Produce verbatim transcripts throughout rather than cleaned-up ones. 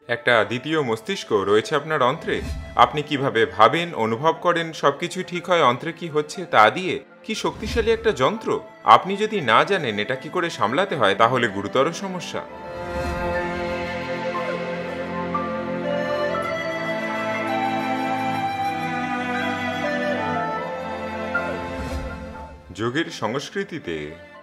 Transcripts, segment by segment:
একটা দ্বিতীয় মস্তিষ্ক রয়েছে আপনার অন্ত্রে। আপনি কিভাবে ভাবেন, অনুভব করেন, সবকিছু ঠিক হয় অন্ত্রে কি হচ্ছে তা দিয়ে। কি শক্তিশালী একটা যন্ত্র! আপনি যদি না জানেন এটা কি করে সামলাতে হয়, তাহলে গুরুতর সমস্যা। যোগের সংস্কৃতিতে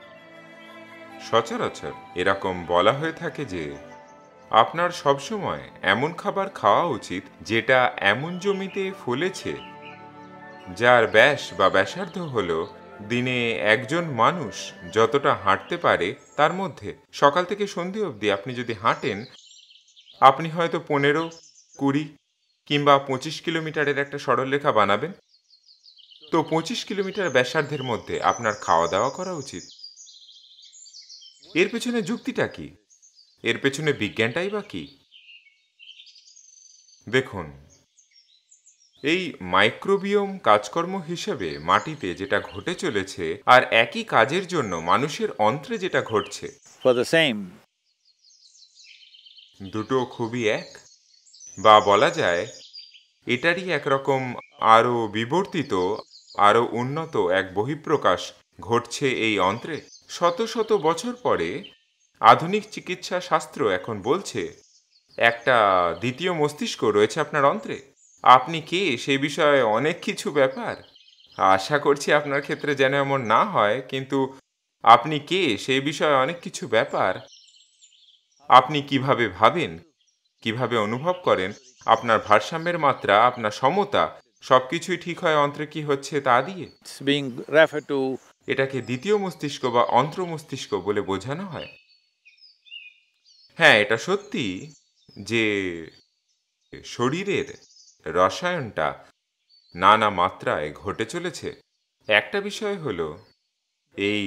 সচরাচর এরকম বলা হয়ে থাকে যে আপনার সবসময় এমন খাবার খাওয়া উচিত যেটা এমন জমিতে ফলেছে যার ব্যাস বা ব্যাসার্ধ হল দিনে একজন মানুষ যতটা হাঁটতে পারে তার মধ্যে। সকাল থেকে সন্ধে অবধি আপনি যদি হাঁটেন, আপনি হয়তো পনেরো, কুড়ি কিংবা পঁচিশ কিলোমিটারের একটা সরলরেখা বানাবেন। তো পঁচিশ কিলোমিটার ব্যাসার্ধের মধ্যে আপনার খাওয়া দাওয়া করা উচিত। এর পেছনে যুক্তিটা কি? এর পেছনে বিজ্ঞানটাই বা কি? দেখুন, এই মাইক্রোবিওম কাজকর্ম হিসেবে মাটিতে যেটা ঘটে চলেছে আর একই কাজের জন্য মানুষের অন্ত্রে যেটা ঘটছে, for the same. দুটো খুবই এক, বা বলা যায় এটারই একরকম আরও বিবর্তিত, আরও উন্নত এক বহিঃপ্রকাশ ঘটছে এই অন্ত্রে। শত শত বছর পরে আধুনিক চিকিৎসা শাস্ত্র এখন বলছে একটা দ্বিতীয় মস্তিষ্ক রয়েছে আপনার অন্ত্রে। আপনি কে সেই বিষয়ে অনেক কিছু ব্যাপার, আশা করছি আপনার ক্ষেত্রে যেন এমন না হয়, কিন্তু আপনি কে সেই বিষয়ে অনেক কিছু ব্যাপার। আপনি কিভাবে ভাবেন, কিভাবে অনুভব করেন, আপনার ভারসাম্যের মাত্রা, আপনার সমতা, সবকিছুই ঠিক হয় অন্ত্রে কি হচ্ছে তা দিয়ে। It's being referred to. এটাকে দ্বিতীয় মস্তিষ্ক বা অন্ত্র মস্তিষ্ক বলে বোঝানো হয়। হ্যাঁ, এটা সত্যি যে শরীরের রসায়নটা নানা মাত্রায় ঘটে চলেছে। একটা বিষয় হলো এই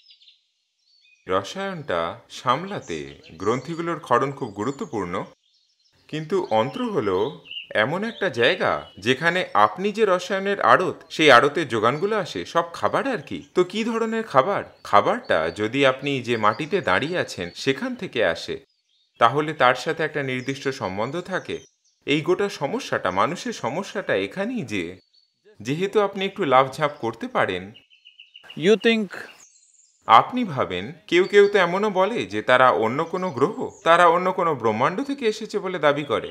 রসায়নটা সামলাতে গ্রন্থিগুলোর ক্ষরণ খুব গুরুত্বপূর্ণ, কিন্তু অন্ত্র হলো এমন একটা জায়গা যেখানে আপনি যে রসায়নের আড়ত, সেই আড়তের যোগানগুলো আসে সব খাবার আর কি। তো কি ধরনের খাবার? খাবারটা যদি আপনি যে মাটিতে দাঁড়িয়ে আছেন সেখান থেকে আসে, তাহলে তার সাথে একটা নির্দিষ্ট সম্বন্ধ থাকে। এই গোটা সমস্যাটা, মানুষের সমস্যাটা এখানেই যে যেহেতু আপনি একটু লাফঝাপ করতে পারেন, You think. আপনি ভাবেন, কেউ কেউ তো এমনও বলে যে তারা অন্য কোনো গ্রহ, তারা অন্য কোনো ব্রহ্মাণ্ড থেকে এসেছে বলে দাবি করে।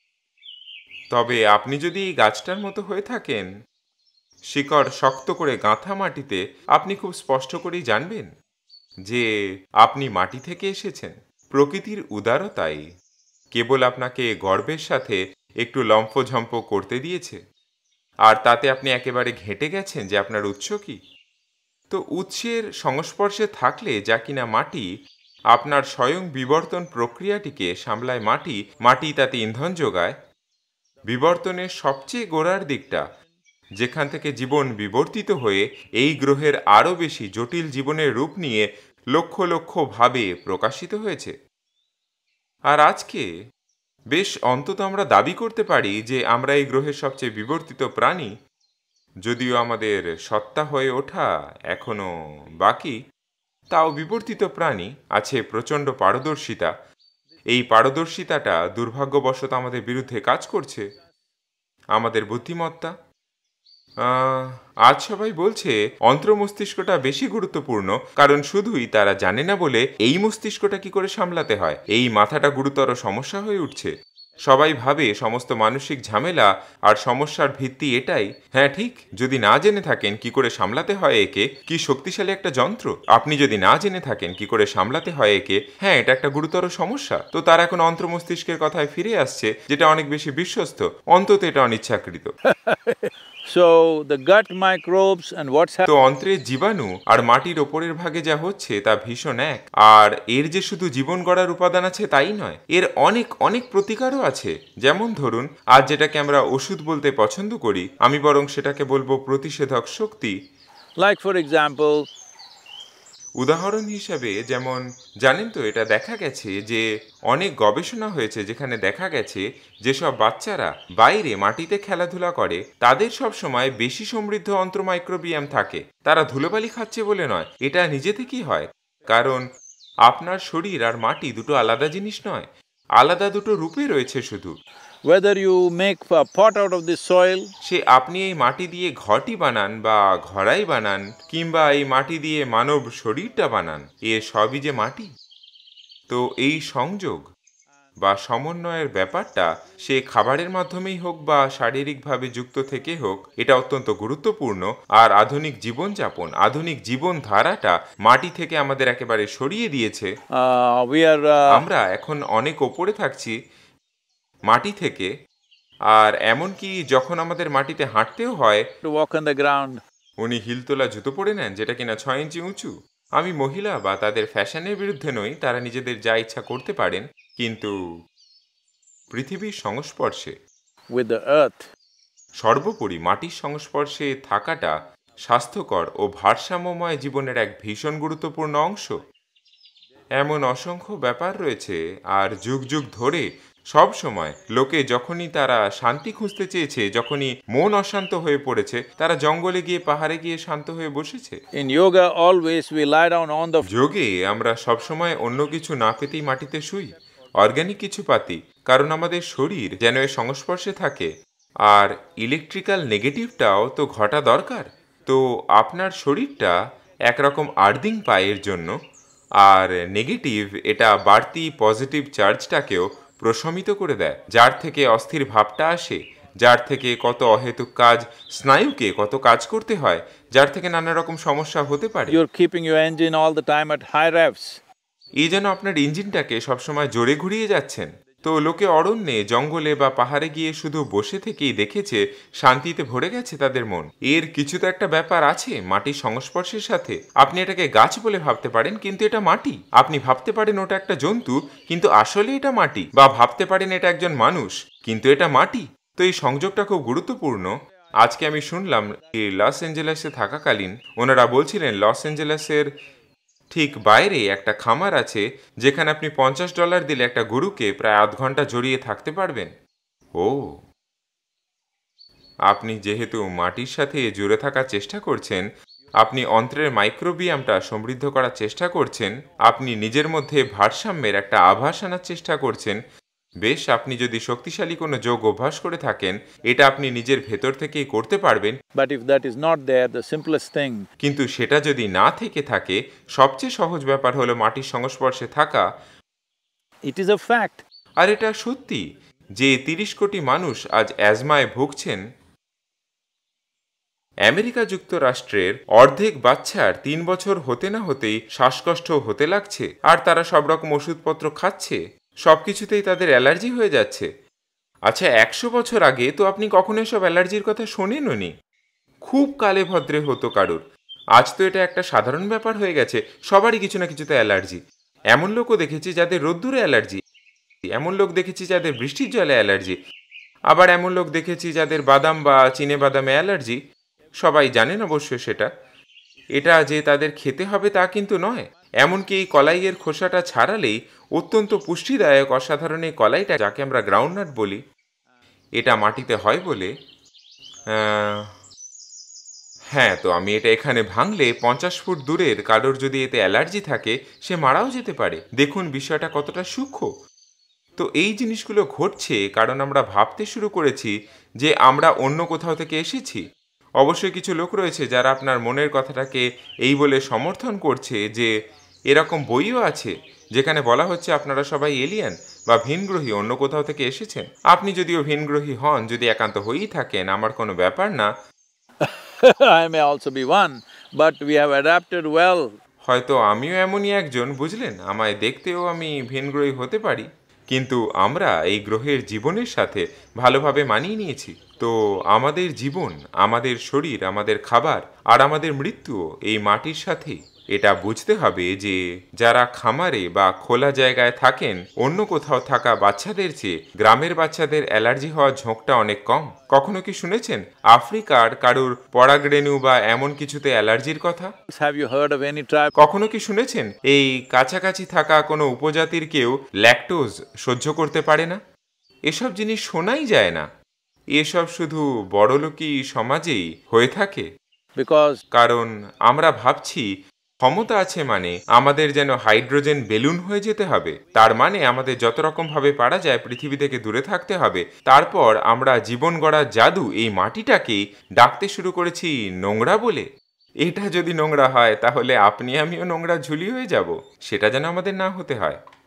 তবে আপনি যদি এই গাছটার মতো হয়ে থাকেন, শিকড় শক্ত করে গাঁথা মাটিতে, আপনি খুব স্পষ্ট করেই জানবেন যে আপনি মাটি থেকে এসেছেন। প্রকৃতির উদারতাই কেবল আপনাকে গর্বের সাথে একটু লম্ফঝম্প করতে দিয়েছে, আর তাতে আপনি একেবারে ঘেঁটে গেছেন যে আপনার উৎস কি। তো উৎসের সংস্পর্শে থাকলে যা কিনা মাটি, আপনার স্বয়ং বিবর্তন প্রক্রিয়াটিকে সামলায় মাটি, মাটি তাতে ইন্ধন যোগায়। বিবর্তনের সবচেয়ে গোড়ার দিকটা, যেখান থেকে জীবন বিবর্তিত হয়ে এই গ্রহের আরও বেশি জটিল জীবনের রূপ নিয়ে লক্ষ লক্ষ ভাবে প্রকাশিত হয়েছে। আর আজকে বেশ অন্তত আমরা দাবি করতে পারি যে আমরা এই গ্রহের সবচেয়ে বিবর্তিত প্রাণী, যদিও আমাদের সত্তা হয়ে ওঠা এখনো বাকি। তাও বিবর্তিত প্রাণী, আছে প্রচণ্ড পারদর্শিতা। এই পারদর্শিতাটা দুর্ভাগ্যবশত আমাদের বিরুদ্ধে কাজ করছে। আমাদের বুদ্ধিমত্তা, আজ সবাই বলছে অন্ত্র মস্তিষ্কটা বেশি গুরুত্বপূর্ণ, কারণ শুধুই তারা জানে না বলে এই মস্তিষ্কটা কি করে সামলাতে হয়, এই মাথাটা গুরুতর সমস্যা হয়ে উঠছে। সবাই ভাবে সমস্ত মানসিক ঝামেলা আর সমস্যার ভিত্তি এটাই। হ্যাঁ ঠিক, যদি না জেনে থাকেন কি করে সামলাতে হয় একে, কি শক্তিশালী একটা যন্ত্র, আপনি যদি না জেনে থাকেন কি করে সামলাতে হয় একে, হ্যাঁ এটা একটা গুরুতর সমস্যা। তো তার এখন অন্ত্র মস্তিষ্কের কথায় ফিরে আসছে, যেটা অনেক বেশি বিশ্বস্ত, অন্তত এটা অনিচ্ছাকৃত। So the gut microbes and what's তো happening. অন্ত্রের জীবাণু আর মাটির ওপরের ভাগে যা হচ্ছে তা ভীষণ এক। আর এর যে শুধু জীবন গড়ার উপাদান আছে তাই নয়, এর অনেক অনেক প্রতিকারও আছে। যেমন ধরুন, আজ যেটাকে আমরা ওষুধ বলতে পছন্দ করি, আমি বরং সেটাকে বলবো প্রতিষেধক শক্তি। Like for example, উদাহরণ হিসাবে, যেমন জানেন তো, এটা দেখা গেছে যে অনেক গবেষণা হয়েছে যেখানে দেখা গেছে যেসব বাচ্চারা বাইরে মাটিতে খেলাধুলা করে তাদের সব সময় বেশি সমৃদ্ধ অন্ত্র মাইক্রোবিয়াম থাকে। তারা ধুলোবালি খাচ্ছে বলে নয়, এটা নিজে থেকেই হয়। কারণ আপনার শরীর আর মাটি দুটো আলাদা জিনিস নয়। আলাদা দুটো রূপে রয়েছে শুধু। Whether you make a pot out of this soil, সে আপনি এই মাটি দিয়ে ঘরটি বানান বা ঘড়াই বানান, কিংবা এই মাটি দিয়ে মানব শরীরটা বানান, এ সবই যে মাটি। তো এই সংযোগ বা সমন্বয়ের ব্যাপারটা সে খাবারের মাধ্যমেই হোক বা শারীরিকভাবে যুক্ত থেকে হোক, এটা অত্যন্ত গুরুত্বপূর্ণ। আর আধুনিক জীবনযাপন, আধুনিক জীবনধারাটা মাটি থেকে আমাদের একেবারে সরিয়ে দিয়েছে। uh, we are uh, আমরা এখন অনেক ওপরে থাকছি মাটি থেকে, আর এমনকি যখন আমাদের মাটিতে হাঁটতেও হয়, to walk on the ground. উনি হিলতোলা জুতো পরে নেন যেটা কিনা ছয় ইঞ্চি উঁচু। আমি মহিলা বা তাদের ফ্যাশনের বিরুদ্ধে নই, তারা নিজেদের যা ইচ্ছা করতে পারেন, কিন্তু পৃথিবীর সংস্পর্শে, with the earth, সর্বোপরি মাটির সংস্পর্শে থাকাটা স্বাস্থ্যকর ও ভারসাম্যময় জীবনের এক ভীষণ গুরুত্বপূর্ণ অংশ। এমন অসংখ্য ব্যাপার রয়েছে, আর যুগ যুগ ধরে সব সময় লোকে যখনই তারা শান্তি খুঁজতে চেয়েছে, যখনই মন অশান্ত হয়ে পড়েছে, তারা জঙ্গলে গিয়ে পাহাড়ে গিয়ে শান্ত হয়ে বসেছে। in yoga always we lie down on the যোগে আমরা সবসময় অন্য কিছু না পেতেই মাটিতে শুই, অর্গানিক কিছু পাতি, কারণ আমাদের শরীর যেন এর সংস্পর্শে থাকে। আর ইলেকট্রিক্যাল নেগেটিভটাও তো ঘটা দরকার। তো আপনার শরীরটা একরকম আর্দিং পায় এর জন্য, আর নেগেটিভ এটা বাড়তি পজিটিভ চার্জটাকেও প্রশমিত করে দেয়, যার থেকে অস্থির ভাবটা আসে, যার থেকে কত অহেতুক কাজ, স্নায়ুকে কত কাজ করতে হয়, যার থেকে নানা রকম সমস্যা হতে পারে। you're keeping your engine all the time at high revs. এই যেন আপনার ইঞ্জিনটাকে সবসময় জোরে ঘুরিয়ে যাচ্ছেন। তো লোকে অরণ্যে, জঙ্গলে বা পাহাড়ে গিয়ে শুধু বসে থেকেই দেখেছে শান্তিতে ভরে গেছে তাদের মন। এর কিছু তো একটা ব্যাপার আছে মাটির সংস্পর্শের সাথে। আপনি এটাকে গাছ বলে ভাবতে পারেন, কিন্তু এটা মাটি। আপনি ভাবতে পারেন ওটা একটা জন্তু, কিন্তু আসলে এটা মাটি। বা ভাবতে পারেন এটা একজন মানুষ, কিন্তু এটা মাটি। তো এই সংযোগটা খুব গুরুত্বপূর্ণ। আজকে আমি শুনলাম এই লস অ্যাঞ্জেলেসে থাকাকালীন ওনারা বলছিলেন লস অ্যাঞ্জেলেসের ঠিক বাইরে একটা খামার আছে, যেখানে আপনি পঞ্চাশ ডলার দিলে একটা গরুকে প্রায় আধ ঘন্টা জড়িয়ে থাকতে পারবেন। ও, আপনি যেহেতু মাটির সাথে জুড়ে থাকার চেষ্টা করছেন, আপনি অন্ত্রের মাইক্রোবিয়ামটা সমৃদ্ধ করার চেষ্টা করছেন, আপনি নিজের মধ্যে ভারসাম্যের একটা আভাস আনার চেষ্টা করছেন। বেশ, আপনি যদি শক্তিশালী কোনো যোগ অভ্যাস করে থাকেন, এটা আপনি নিজের ভেতর থেকেই করতে পারবেন। But if that is not there, the simplest thing, কিন্তু সেটা যদি না থেকে থাকে, সবচেয়ে সহজ ব্যাপার হলো মাটির সংস্পর্শে থাকা। it is a fact. আর এটা সত্যি যে তিরিশ কোটি মানুষ আজ অ্যাজমায় ভুগছেন। আমেরিকা যুক্তরাষ্ট্রের অর্ধেক বাচ্চার তিন বছর হতে না হতেই শ্বাসকষ্ট হতে লাগছে, আর তারা সব রকম ওষুধপত্র খাচ্ছে, সবকিছুতেই তাদের অ্যালার্জি হয়ে যাচ্ছে। আচ্ছা, একশো বছর আগে তো আপনি কখনো এসব অ্যালার্জির কথা শোনেননি। খুব কালে ভদ্রে হতো কারুর। আজ তো এটা একটা সাধারণ ব্যাপার হয়ে গেছে, সবারই কিছু না কিছুতে অ্যালার্জি। এমন লোকও দেখেছি যাদের রোদ্দুরে অ্যালার্জি, এমন লোক দেখেছি যাদের বৃষ্টির জলে অ্যালার্জি, আবার এমন লোক দেখেছি যাদের বাদাম বা চিনে বাদামে অ্যালার্জি। সবাই জানেন অবশ্য সেটা। এটা যে তাদের খেতে হবে তা কিন্তু নয়। এমনকি এই কলাইয়ের খোসাটা ছাড়ালেই অত্যন্ত পুষ্টিদায়ক অসাধারণ এই কলাইটা, যাকে আমরা গ্রাউন্ডনাট বলি, এটা মাটিতে হয় বলে। হ্যাঁ, তো আমি এটা এখানে ভাঙলে পঞ্চাশ ফুট দূরের কারোর যদি এতে অ্যালার্জি থাকে, সে মারাও যেতে পারে। দেখুন বিষয়টা কতটা সূক্ষ্ম। তো এই জিনিসগুলো ঘটছে কারণ আমরা ভাবতে শুরু করেছি যে আমরা অন্য কোথাও থেকে এসেছি। অবশ্যই কিছু লোক রয়েছে যারা আপনার মনের কথাটাকে এই বলে সমর্থন করছে যে এরকম বইও আছে যেখানে বলা হচ্ছে আপনারা সবাই এলিয়েন বা ভিনগ্রহী, অন্য কোথাও থেকে এসেছেন। আপনি যদিও ভিনগ্রহী হন, যদি একান্ত হয়েই থাকেন, আমার কোনো ব্যাপার না। I may also be one, but we have adapted well. হয়তো আমিও এমনই একজন, বুঝলেন, আমায় দেখতেও আমি ভিনগ্রহী হতে পারি, কিন্তু আমরা এই গ্রহের জীবনের সাথে ভালোভাবে মানিয়ে নিয়েছি। তো আমাদের জীবন, আমাদের শরীর, আমাদের খাবার আর আমাদের মৃত্যুও এই মাটির সাথেই। এটা বুঝতে হবে যে যারা খামারে বা খোলা জায়গায় থাকেন, অন্য কোথাও থাকা বাচ্চাদের চেয়ে গ্রামের বাচ্চাদের অ্যালার্জি হওয়ার ঝোঁকটা অনেক কম। কখনো কি শুনেছেন আফ্রিকার কারুর পরাগরেণু বা এমন কিছুতে অ্যালার্জির কথা? Have you heard of any tribe? কখনো কি শুনেছেন এই কাছাকাছি থাকা কোনো উপজাতির কেউ ল্যাকটোজ সহ্য করতে পারে না? এসব জিনিস শোনাই যায় না। এসব শুধু বড়লোকি সমাজেই হয়ে থাকে। Because কারণ আমরা ভাবছি ক্ষমতা আছে মানে আমাদের যেন হাইড্রোজেন বেলুন হয়ে যেতে হবে, তার মানে আমাদের যত রকম ভাবে পারা যায় পৃথিবী থেকে দূরে থাকতে হবে। তারপর আমরা জীবন গড়ার জাদু এই মাটিটাকেই ডাকতে শুরু করেছি নোংরা বলে। এটা যদি নোংরা হয় তাহলে আপনি আমিও নোংরা ঝুলি হয়ে যাব, সেটা যেন আমাদের না হতে হয়।